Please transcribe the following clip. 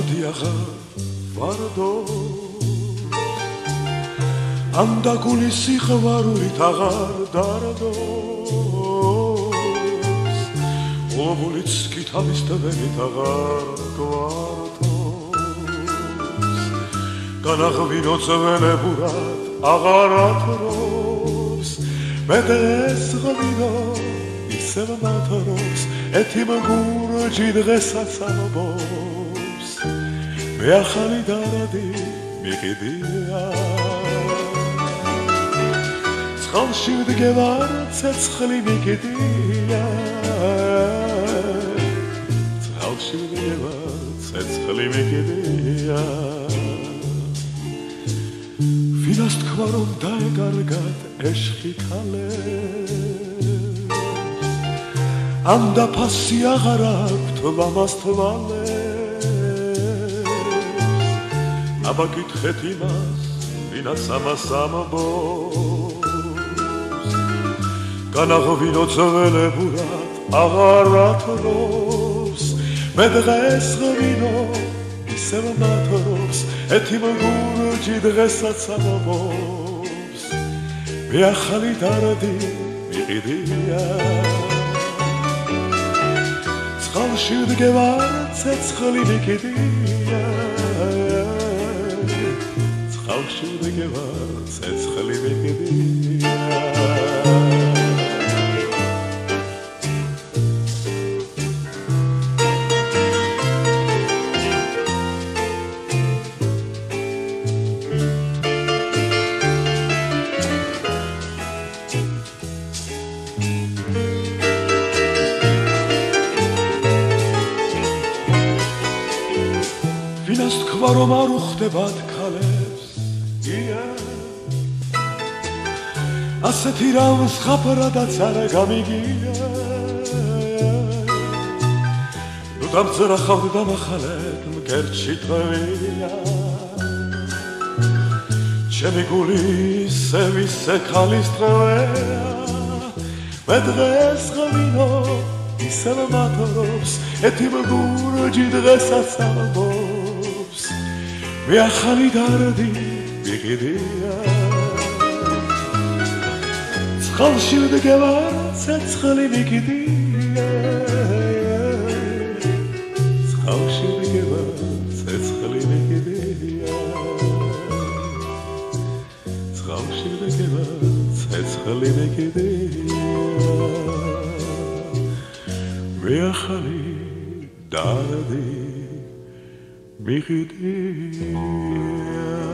დიახა ვარდო ამდა გულის სიყვარულით აღარ დარდოს ობულიც კი თავის ტვენით აღარ გვართოს განაღვინო ძველებურად აღარ ათრობს მე ეს ღვინო ისევ მათრობს ეთიმ გურჯი დღესაც ამბობს მე ახალი დარადი მიყიდია წყალში ვდგევარ ცეცხლი მიყიდია წყალში ვდგევარ ცეცხლი მიყიდია ვინას თქვა რომ დაეგარგათ ეშხი ქალებს ამდა ფასი აღარ აქვთ მამას თვალებს აბა გითხეთ იმას ვინაც ამას ამბობს განაღვინო ძველებურად აღარ ათრობს მე დღეს ღვინო ისევ მათრობს ეთიმ გურჯი დღესაც ამბობს მე ახალი დარადი მიყიდია წყალში ვდგევარ ცეცხლი მიყიდია წყალში ვდგევარ ცეცხლი მიყიდია ვინას თქვა რომ არ უხდებათ ქალებს ია ასეთი რამ ზღაპრადაც არ გამიგია ნუ დამძრახავ დამახალებ მგერჩი ტვია ჩემი გული ისე ქალის ტვია მე დღეს ღვინო ისევ მათრობს ეთიმ გურჯი დღესაც ამბობს მე ახალი დარადი მიყიდია წყალში ვდგევარ ცეცხლი მიყიდია წყალში ვდგევარ ცეცხლი მიყიდია წყალში ვდგევარ ცეცხლი მიყიდია მე ახალი დარადი მიყიდია